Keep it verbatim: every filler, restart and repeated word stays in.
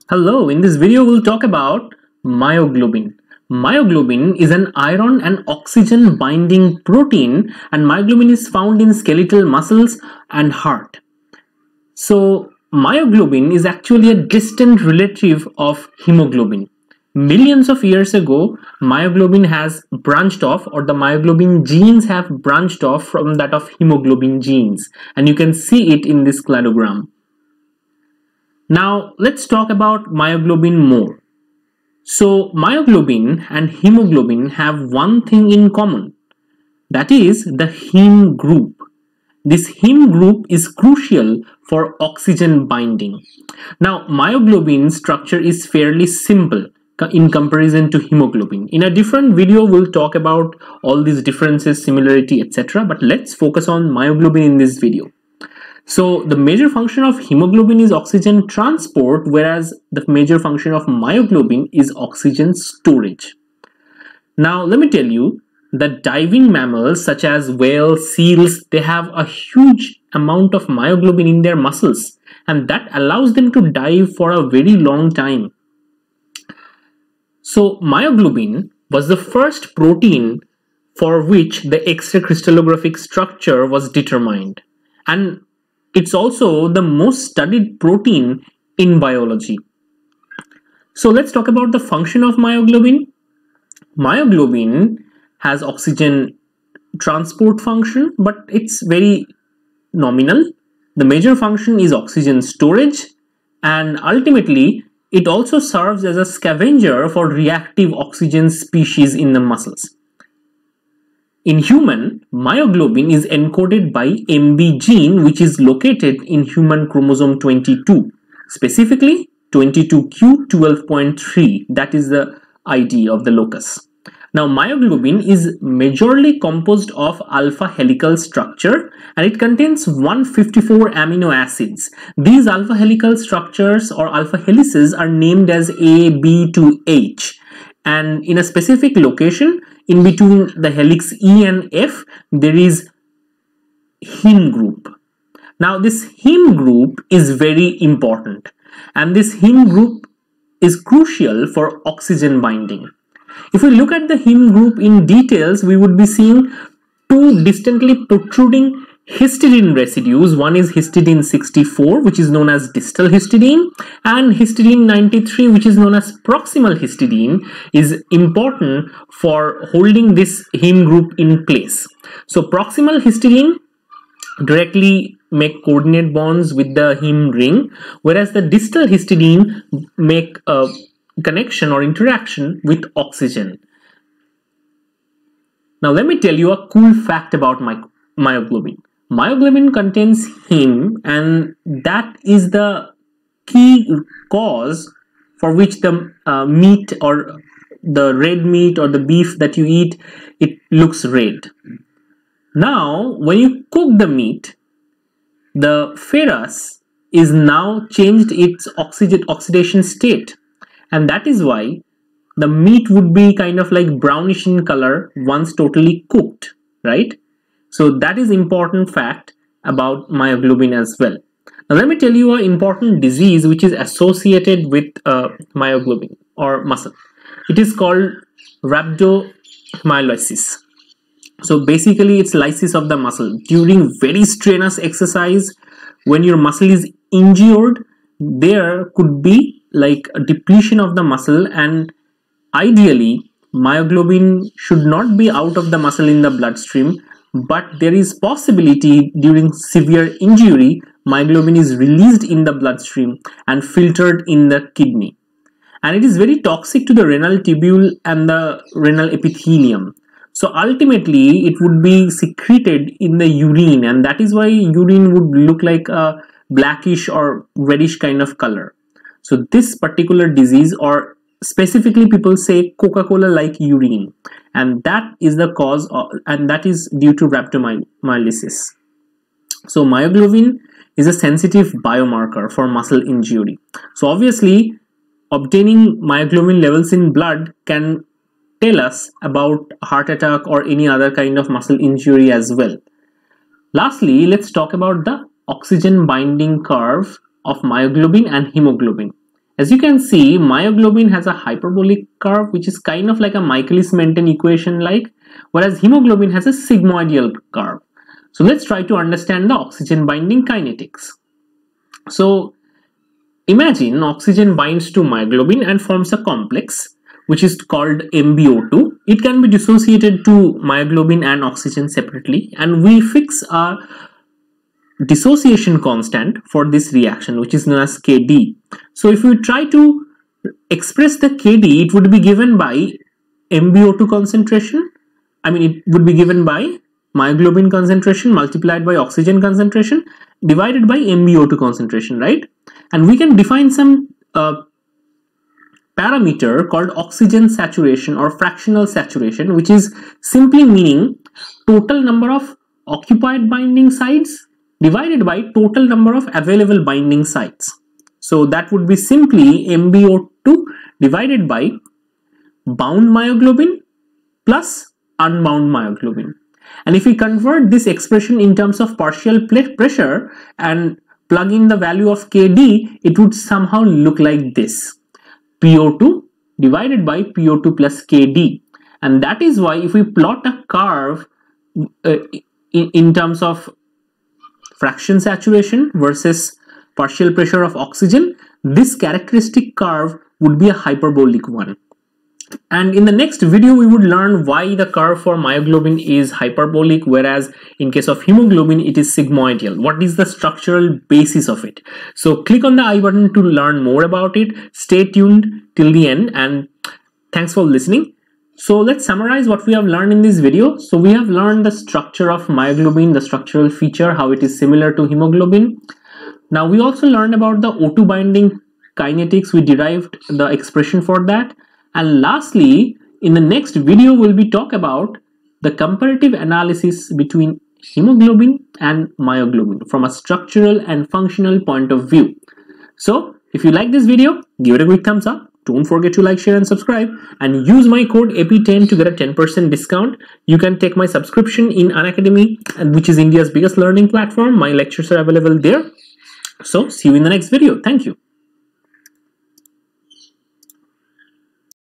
Hello, in this video we'll talk about myoglobin. Myoglobin is an iron and oxygen binding protein, and myoglobin is found in skeletal muscles and heart. So myoglobin is actually a distant relative of hemoglobin. Millions of years ago, myoglobin has branched off, or the myoglobin genes have branched off from that of hemoglobin genes, and you can see it in this cladogram. Now let's talk about myoglobin more. So myoglobin and hemoglobin have one thing in common, that is the heme group. This heme group is crucial for oxygen binding. Now myoglobin structure is fairly simple in comparison to hemoglobin. In a different video we'll talk about all these differences, similarity, et cetera. But let's focus on myoglobin in this video. So the major function of hemoglobin is oxygen transport, whereas the major function of myoglobin is oxygen storage. Now let me tell you that diving mammals such as whales, seals, they have a huge amount of myoglobin in their muscles, and that allows them to dive for a very long time. So myoglobin was the first protein for which the X-ray crystallographic structure was determined, and it's also the most studied protein in biology. So let's talk about the function of myoglobin. Myoglobin has oxygen transport function, but it's very nominal. The major function is oxygen storage, and ultimately it also serves as a scavenger for reactive oxygen species in the muscles. In human, myoglobin is encoded by M B gene, which is located in human chromosome twenty-two, specifically twenty-two q twelve point three. That is the I D of the locus. Now myoglobin is majorly composed of alpha helical structure, and it contains one hundred fifty-four amino acids. These alpha helical structures or alpha helices are named as A, B to H, and in a specific location in between the helix E and F, there is heme group. Now this heme group is very important, and this heme group is crucial for oxygen binding. If we look at the heme group in details, we would be seeing two distantly protruding histidine residues. One is histidine sixty-four, which is known as distal histidine, and histidine ninety-three, which is known as proximal histidine, is important for holding this heme group in place. So proximal histidine directly make coordinate bonds with the heme ring, whereas the distal histidine make a connection or interaction with oxygen. Now let me tell you a cool fact about my myoglobin. Myoglobin contains heme, and that is the key cause for which the uh, meat or the red meat or the beef that you eat, it looks red. Now when you cook the meat, the ferrous is now changed its oxygen oxidation state, and that is why the meat would be kind of like brownish in color once totally cooked, right? So that is important fact about myoglobin as well. Now let me tell you an important disease which is associated with uh, myoglobin or muscle. It is called rhabdomyolysis. So basically it's lysis of the muscle. During very strenuous exercise, when your muscle is injured, there could be like a depletion of the muscle, and ideally myoglobin should not be out of the muscle in the bloodstream, but there is possibility during severe injury myoglobin is released in the bloodstream and filtered in the kidney, and it is very toxic to the renal tubule and the renal epithelium. So ultimately it would be secreted in the urine, and that is why urine would look like a blackish or reddish kind of color. So this particular disease, or specifically people say Coca-Cola like urine, and that is the cause of, and that is due to rhabdomyolysis. So myoglobin is a sensitive biomarker for muscle injury. So obviously obtaining myoglobin levels in blood can tell us about heart attack or any other kind of muscle injury as well. Lastly, let's talk about the oxygen binding curve of myoglobin and hemoglobin. As you can see, myoglobin has a hyperbolic curve, which is kind of like a Michaelis-Menten equation like, whereas hemoglobin has a sigmoidal curve. So let's try to understand the oxygen binding kinetics. So imagine oxygen binds to myoglobin and forms a complex, which is called M b O two. It can be dissociated to myoglobin and oxygen separately, and we fix a dissociation constant for this reaction, which is known as K D. So if we try to express the K D, it would be given by M b O two concentration. I mean, it would be given by myoglobin concentration multiplied by oxygen concentration divided by M b O two concentration, right? And we can define some uh, parameter called oxygen saturation or fractional saturation, which is simply meaning total number of occupied binding sites divided by total number of available binding sites. So that would be simply M b O two divided by bound myoglobin plus unbound myoglobin. And if we convert this expression in terms of partial pressure and plug in the value of K D, it would somehow look like this: P O two divided by P O two plus K D. And that is why if we plot a curve uh, in, in terms of fraction saturation versus partial pressure of oxygen, this characteristic curve would be a hyperbolic one. And in the next video, we would learn why the curve for myoglobin is hyperbolic, whereas in case of hemoglobin, it is sigmoidal. What is the structural basis of it? So click on the I button to learn more about it. Stay tuned till the end, and thanks for listening. So let's summarize what we have learned in this video. So we have learned the structure of myoglobin, the structural feature, how it is similar to hemoglobin. Now we also learned about the O two binding kinetics. We derived the expression for that. And lastly, in the next video, we'll be talk about the comparative analysis between hemoglobin and myoglobin from a structural and functional point of view. So if you like this video, give it a quick thumbs up. Don't forget to like, share and subscribe, and use my code A P ten to get a ten percent discount. You can take my subscription in Unacademy, which is India's biggest learning platform. My lectures are available there. So see you in the next video. Thank you.